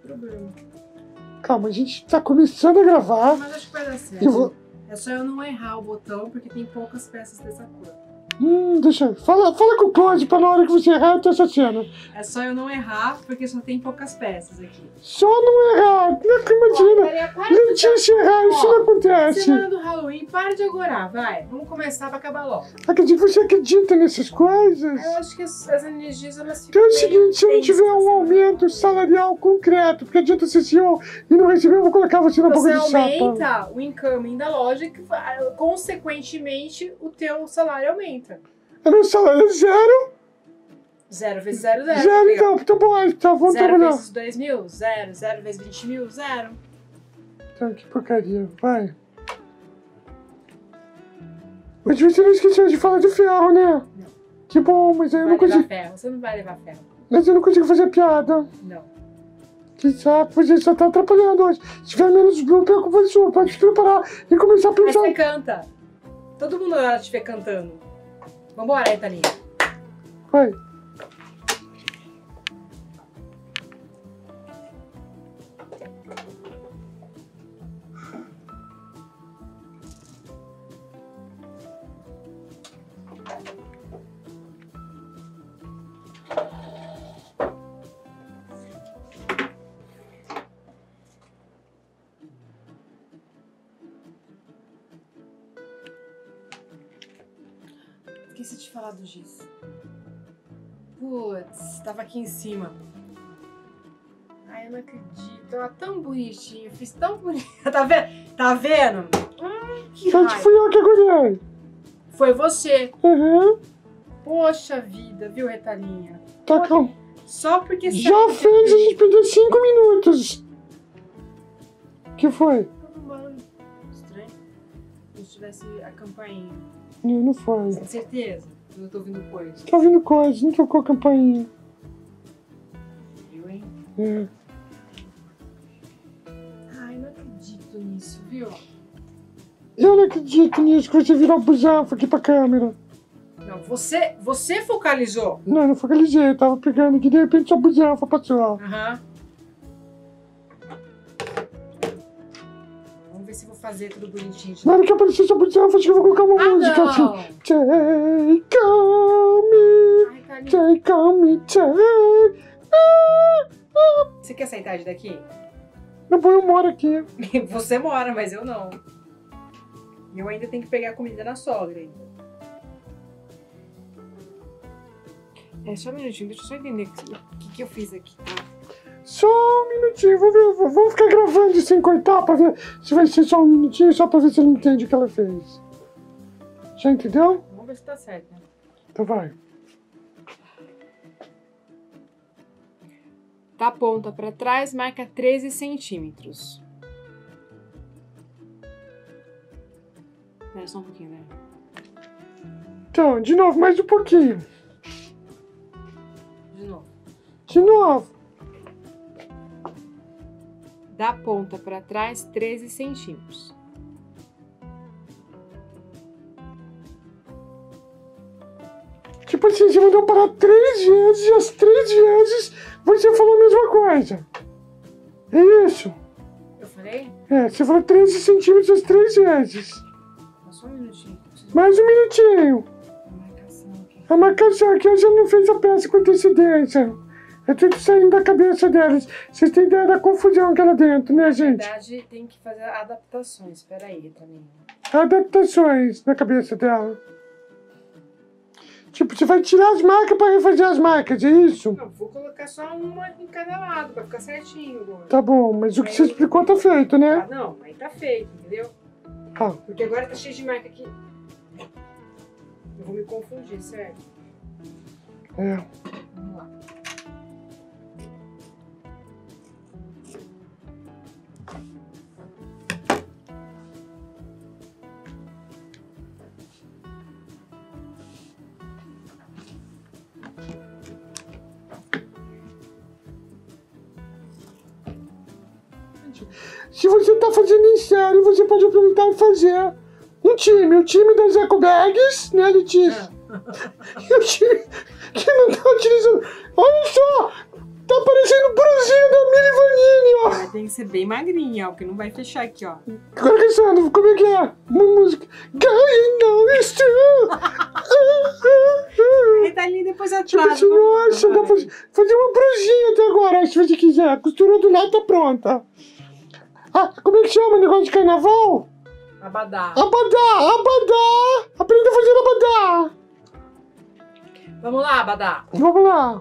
problema. Calma, a gente tá começando a gravar. Mas acho que vai dar certo. É só eu não errar o botão, porque tem poucas peças dessa cor. Deixa eu... Fala com o Cláudio pra na hora que você errar eu ter essa cena. É só eu não errar, porque só tem poucas peças aqui. Só não errar. Imagina. Letícia errar, isso não acontece. Semana do Halloween, para de agorar, vai. Vamos começar pra acabar logo. Você acredita nessas coisas? Eu acho que as energias, elas ficam... Então é o seguinte, se não tiver um aumento salarial concreto, porque adianta ser CEO e não receber, eu vou colocar você na boca de sapo. Você aumenta o incoming da loja, que consequentemente o teu salário aumenta. O meu salário é 0. 0 vezes 0, 0. 0, então, tá bom, então vamos trabalhar. 0 vezes 2 mil, 0. 0 vezes 20 mil, 0. Então, que porcaria, vai. Mas você não esqueceu de falar de ferro, né? Não. Que bom, mas aí eu não consigo... ferro, você não vai levar ferro. Mas eu não consigo fazer piada. Não. Que saco, você só tá atrapalhando hoje. Se tiver menos blooper, a culpa é sua. Pode se preparar e começar a pensar... Mas você canta. Todo mundo vai te ver cantando. Vambora, Retalinha. Vai. Esqueci de falar do giz. Putz, tava aqui em cima. Ai, eu não acredito. Tava tão bonitinho. Fiz tão bonito. Tá vendo? Tá vendo? Que raiva. Fui eu que agulhei. Foi você. Uhum. Poxa vida, viu, Retalinha? Tá calma. Só porque... Já fez, a gente perdeu 5 minutos. O que foi? Estranho. Se tivesse a campainha. Não foi. Com certeza. Eu tô ouvindo coisa. Tá ouvindo coisa, não tocou a campainha. Viu, hein? É. Ai, não acredito nisso, viu? Eu não acredito nisso, que você virou busanfa aqui pra câmera. Não, você focalizou. Não, eu não focalizei, eu tava pegando aqui, de repente sua busanfa passou. Aham. Vamos ver se eu vou fazer tudo bonitinho. Na hora que aparecer sua busanfa, acho que eu vou colocar uma música não. assim. Take on me, Ai, take on me, take... Você quer sair tarde daqui? Não, bom, eu moro aqui. Você mora, mas eu não. E eu ainda tenho que pegar a comida na sogra ainda. É, só um minutinho, deixa eu só entender o que eu fiz aqui, tá? Só um minutinho, vou ficar gravando sem cortar pra ver se vai ser só um minutinho, só pra ver se ele entende o que ela fez. Já entendeu? Vamos ver se tá certo, né? Então vai. Da ponta pra trás, marca 13 centímetros. Espera só um pouquinho, né? Então, de novo, mais um pouquinho. De novo. De novo. Da ponta pra trás, 13 centímetros. Tipo assim, você mandou parar 3 vezes e as 3 vezes você falou a mesma coisa. É isso? Eu falei? É, você falou 13 centímetros as 3 vezes. Só um minutinho. Mais um minutinho. A marcação aqui. A marcação aqui, eu já não fiz a peça com antecedência. É tudo saindo da cabeça delas. Vocês têm ideia da confusão que ela dentro, né, gente? Na verdade, tem que fazer adaptações. Espera aí, Retalinha. Adaptações na cabeça dela. Tipo, você vai tirar as marcas pra refazer as marcas, é isso? Não, vou colocar só uma em cada lado, pra ficar certinho agora. Tá bom, mas o que você explicou tá feito, né? Ah, não, aí tá feito, entendeu? Ah. Porque agora tá cheio de marca aqui. Eu vou me confundir, certo? É. Vamos lá. Se você tá fazendo em sério, você pode aproveitar e fazer um time. O time das Eco Bags, né, Letícia? E o time que não tá utilizando... Olha só! Tá parecendo o brusinho da Mili tem que ser bem magrinha, ó, porque não vai fechar aqui, ó. Agora, Cassandra, como é que é? Uma música. Girl, you know it's true. Ritalinha depois Tipo atrás. assim, nossa, dá pra fazer uma brujinha até agora, se você quiser. A costura do lado tá pronta. Ah, como é que chama o negócio de carnaval? Abadá. Abadá. Aprenda a fazer abadá. Vamos lá, Abadá. Vamos lá.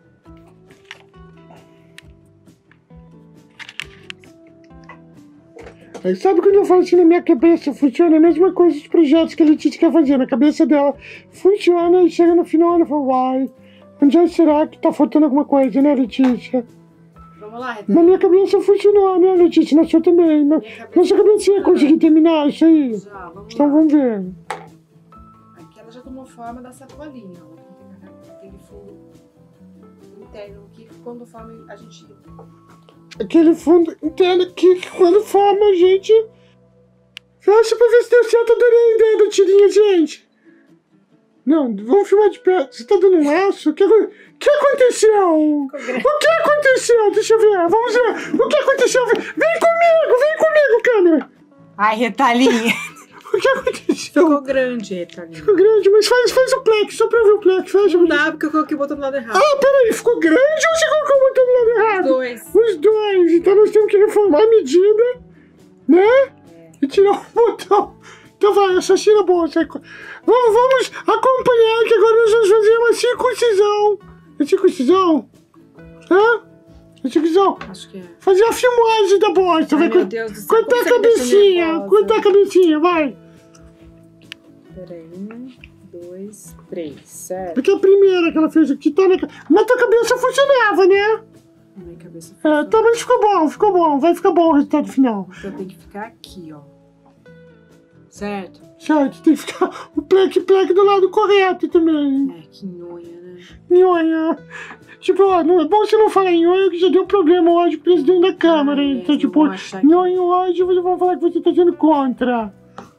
Aí, sabe quando eu falo assim na minha cabeça, funciona a mesma coisa dos projetos que a Letícia quer fazer, na cabeça dela. Funciona e chega no final ela fala, uai, onde é que será que tá faltando alguma coisa, né, Letícia? Vamos lá, Na minha cabeça funcionou, né, Letícia? Na sua também. Na sua cabecinha conseguir terminar isso aí. Já, vamos Então lá. vamos ver. Aqui ela já tomou forma da sacolinha, ó. Aquele fundo interno que quando forma a gente... Aquele fundo interno que quando forma a gente... Fecha pra ver se deu certo. Adorei a ideia da tirinha, gente. Não, vamos filmar de perto. Você tá dando um laço? O que aconteceu? O que aconteceu? Deixa eu ver. Vamos ver. O que aconteceu? Vem comigo, câmera. Ai, Ritalinha. O que aconteceu? Ficou grande, Ritalinha. Ficou grande, mas faz o plex, só pra ver o plex. Fecha. Não dá, porque eu coloquei o botão do lado errado. Ah, peraí, ficou grande ou você colocou o botão do lado errado? Os Os dois. Então nós temos que reformar a medida, né? E tirar o botão. Então vai, assassina a bolsa. Vamos acompanhar que agora nós vamos fazer uma circuncisão. É circuncisão? Hã? É circuncisão? Acho que é. Fazer a filmagem da bosta. Ai, Vai meu Deus do céu, cortar como a você me deixa cabecinha. nervosa? Cortar a cabecinha, vai. Peraí, 1, 2, 3, certo? Porque a primeira que ela fez aqui tá na... Mas tua cabeça funcionava, né? Minha cabeça É, tá, mas ficou bom. Vai ficar bom o resultado final. Então tem que ficar aqui, ó. Certo? Certo, tem que ficar o plec do lado correto também. É, que nhonha, né? Nhonha. Tipo, ó, não é bom você não falar nhonha que já deu problema hoje pro presidente da Câmara. Então, tipo, nhonha hoje você vai falar que você tá sendo contra.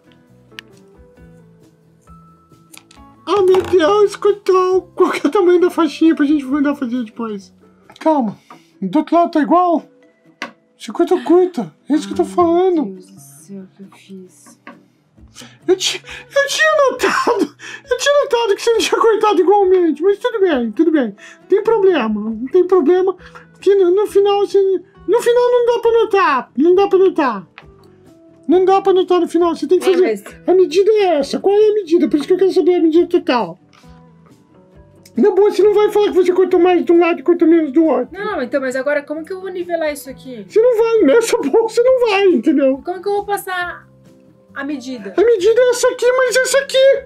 Oh, meu Deus, qual que é o tamanho da faixinha pra gente mandar fazer depois? Calma, do outro lado tá igual? 50 curta, é isso que eu tô falando. Meu Deus do céu, o que eu fiz? Eu tinha notado que você não tinha cortado igualmente, mas tudo bem. Não tem problema, porque no final não dá pra notar. Não dá pra notar no final, você tem que fazer. A medida é essa, qual é a medida? Por isso que eu quero saber a medida total. Na boa, você não vai falar que você cortou mais de um lado e cortou menos do outro. Não, então, mas agora como que eu vou nivelar isso aqui? Você não vai, nessa boa você não vai, entendeu? Como que eu vou passar a medida? A medida é essa aqui, mas essa aqui.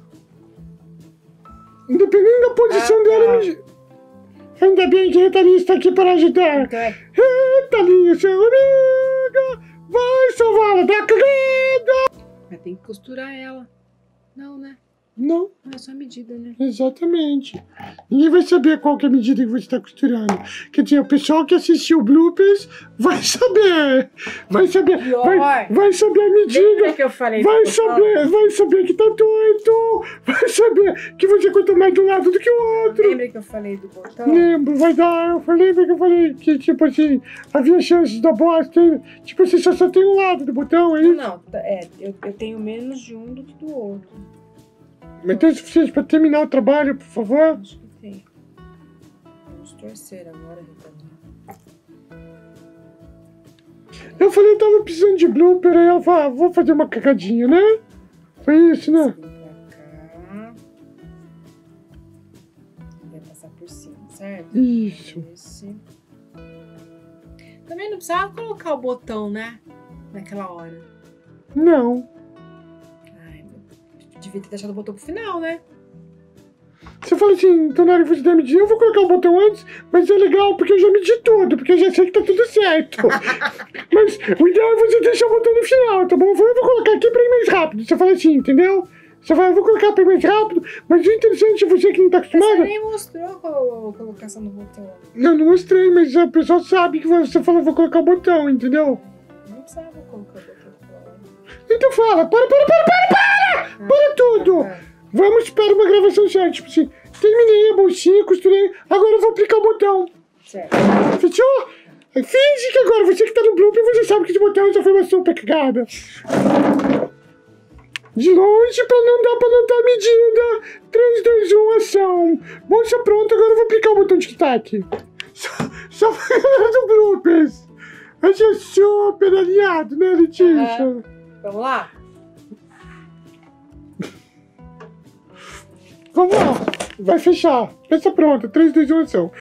Independente da posição dela, a medida. Ainda bem que a Ritalinha está aqui para ajudar. Então é. Ritalinha, seu amiga, vai salvá-la da cagada. Mas tem que costurar ela. Não, né? Não, Não é só a medida, né? exatamente. Ninguém vai saber qual que é a medida que você está costurando. Quer dizer, o pessoal que assistiu o bloopers vai saber. Vai saber a medida. Lembra que eu falei? Vai saber que tá torto. Vai saber que você cortou mais de um lado do que o outro. Lembra que eu falei do botão? Lembro, vai dar. Lembra que eu falei que, tipo assim, havia chances da bosta. Tipo assim, só tem um lado do botão aí. Não, eu tenho menos de um do que do outro. Mas tem o suficiente pra terminar o trabalho, por favor? Acho que tem. Vamos torcer agora, Ritalinha. Eu falei, eu tava precisando de blooper, aí eu falei, vou fazer uma cagadinha, né? Foi isso, né? Vem pra cá. Vai passar por cima, certo? Isso. Esse. Também não precisava colocar o botão, né? Naquela hora. Não. Ai, devia ter deixado o botão pro final, né? Você fala assim, então na hora que você der medir, eu vou colocar o botão antes, mas é legal porque eu já medi tudo, porque eu já sei que tá tudo certo. Mas o ideal é você deixar o botão no final, tá bom? Eu vou colocar aqui pra ir mais rápido. Você fala assim, entendeu? Você fala, eu vou colocar pra ir mais rápido, mas o interessante é você que não tá acostumado. Você nem mostrou a colocação do botão. Não mostrei, mas o pessoal sabe que você falou, vou colocar o botão, entendeu? Não precisava colocar o botão. Então fala, para tudo! Vamos para uma gravação certa, tipo assim, terminei a bolsinha, costurei, agora eu vou aplicar o botão. Certo. Fechou? Finge que agora você que tá no blooper, você sabe que esse botão já foi uma super cagada. De longe, pra não dar pra notar a medida. 3, 2, 1, ação. Bolsa pronta, agora eu vou aplicar o botão de tic-tac. Só pra galera do bloopers. A gente é super alinhado, né, Letícia? Vamos lá? Vamos lá. Vai fechar. Peça pronta. 3, 2, 1, ação.